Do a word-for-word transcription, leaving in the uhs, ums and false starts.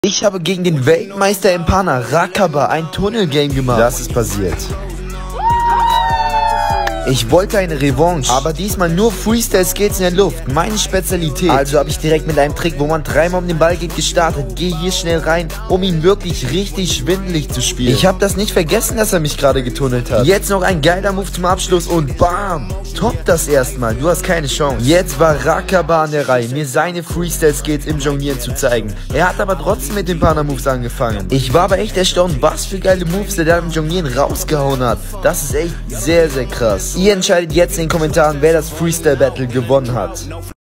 Ich habe gegen den Weltmeister im Pana, Rakaba, ein Tunnelgame gemacht. Das ist passiert. Ich wollte eine Revanche, aber diesmal nur Freestyle-Skills in der Luft, meine Spezialität. Also habe ich direkt mit einem Trick, wo man dreimal um den Ball geht, gestartet. Gehe hier schnell rein, um ihn wirklich richtig schwindelig zu spielen. Ich habe das nicht vergessen, dass er mich gerade getunnelt hat. Jetzt noch ein geiler Move zum Abschluss und bam! Top das erstmal, du hast keine Chance. Jetzt war Rakaba an der Reihe, mir seine Freestyle-Skills im Jonglieren zu zeigen. Er hat aber trotzdem mit den Pana-Moves angefangen. Ich war aber echt erstaunt, was für geile Moves der da im Jonglieren rausgehauen hat. Das ist echt sehr, sehr krass. Ihr entscheidet jetzt in den Kommentaren, wer das Freestyle Battle gewonnen hat.